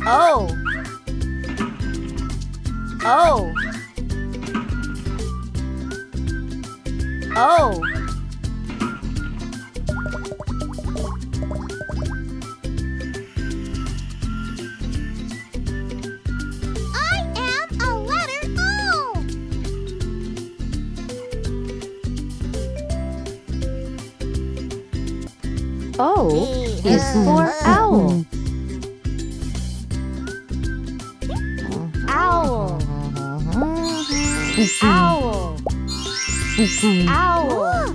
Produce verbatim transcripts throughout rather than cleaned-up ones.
O. O. O. I am a letter O. O is for owl. Owl. Owl. Owl.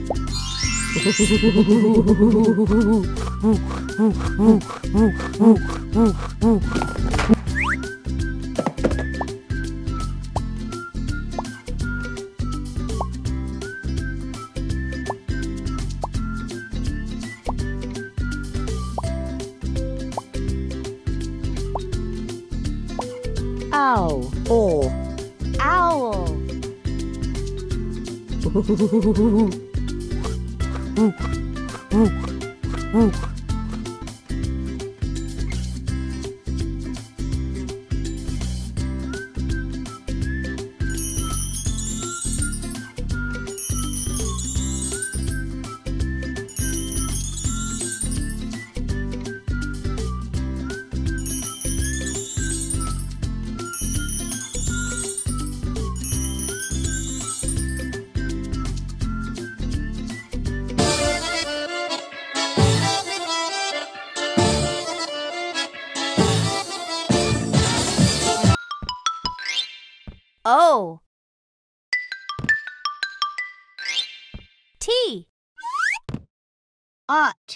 Owl. O. Owl. O. T. Ought.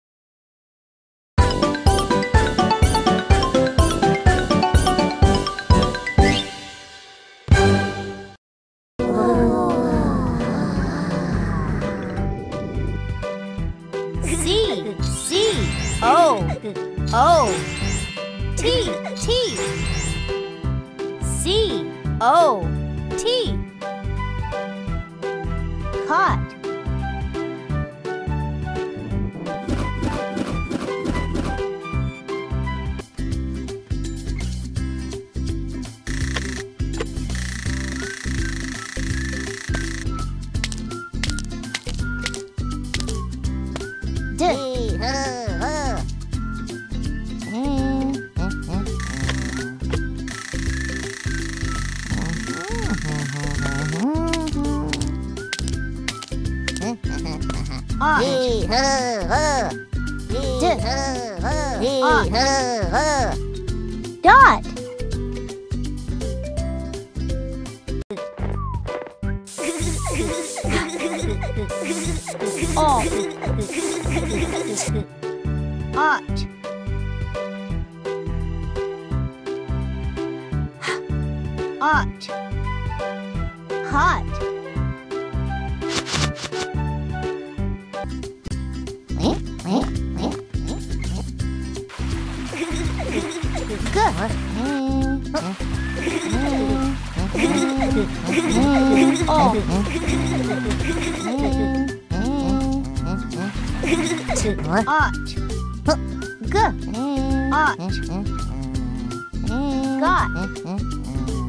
C. C. O. O. T. T. C. O. T. Caught. D. Dot. Off. Ought. Ought. Hot. Good. Oh. Ought. Good. Ought. Got.